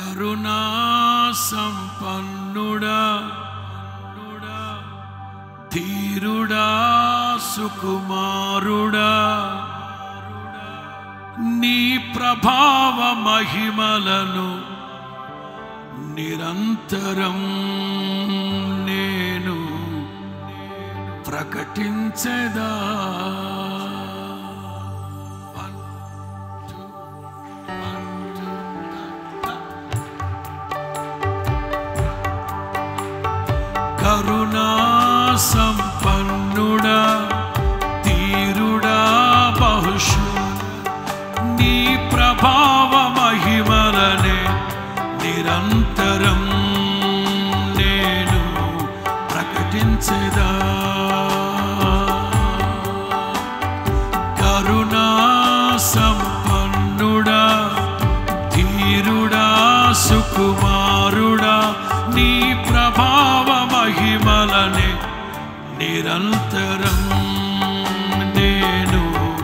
కరుణా సంపన్నుడా ధీరుడా సుకుమారుడా నీ ప్రభావ మహిమలను నిరంతరం నేను ప్రకటించెదా. కరుణా సంపన్నుడా ధీరుడా బహుశు నీ ప్రభావ మహిమలనే నిరంతరం నేను ప్రకటించెదా. కరుణా సంపన్నుడా ధీరుడా సుకుమారుడా నీ ప్రభావ మహిమలనే నిరంతరం నేను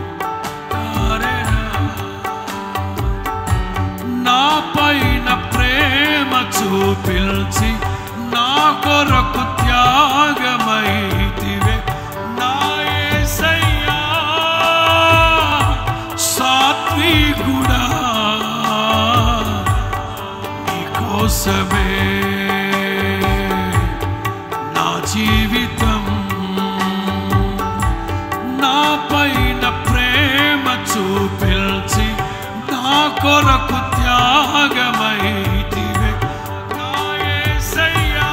నా పైన ప్రేమ చూపిల్చి నా కొరకు త్యాగమైతివే నా యేసయ్యా సాత్వికుడా నీ కోసమే నా జీవితం నా పైన ప్రేమ చూపిల్చి నా కొరకు త్యాగమైతివే నా యేసయ్యా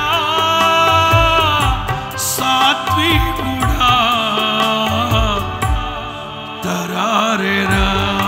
సాత్వికుడా తరారెరా.